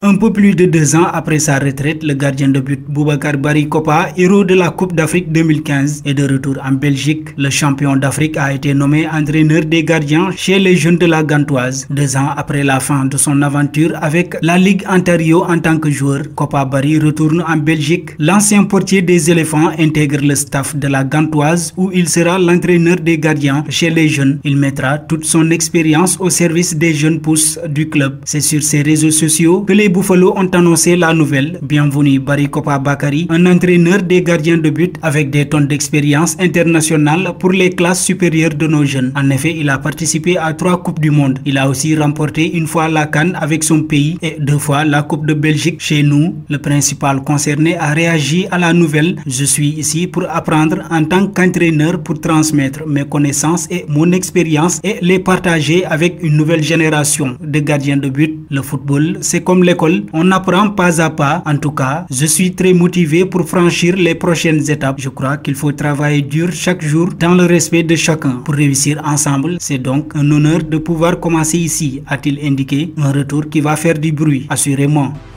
Un peu plus de 2 ans après sa retraite, le gardien de but Boubacar Bari Kopa, héros de la Coupe d'Afrique 2015, est de retour en Belgique. Le champion d'Afrique a été nommé entraîneur des gardiens chez les jeunes de la Gantoise. 2 ans après la fin de son aventure avec la Ligue Ontario en tant que joueur, Kopa Bari retourne en Belgique. L'ancien portier des éléphants intègre le staff de la Gantoise où il sera l'entraîneur des gardiens chez les jeunes. Il mettra toute son expérience au service des jeunes pousses du club. C'est sur ses réseaux sociaux que les Buffalo ont annoncé la nouvelle. Bienvenue Bari Kopa Bakary, un entraîneur des gardiens de but avec des tonnes d'expérience internationale pour les classes supérieures de nos jeunes. En effet, il a participé à 3 Coupes du Monde. Il a aussi remporté une fois la CAN avec son pays et 2 fois la Coupe de Belgique chez nous. Le principal concerné a réagi à la nouvelle. Je suis ici pour apprendre en tant qu'entraîneur pour transmettre mes connaissances et mon expérience et les partager avec une nouvelle génération de gardiens de but. Le football, c'est comme l'école, on apprend pas à pas. En tout cas, je suis très motivé pour franchir les prochaines étapes. Je crois qu'il faut travailler dur chaque jour dans le respect de chacun pour réussir ensemble. C'est donc un honneur de pouvoir commencer ici, a-t-il indiqué. Un retour qui va faire du bruit, assurément.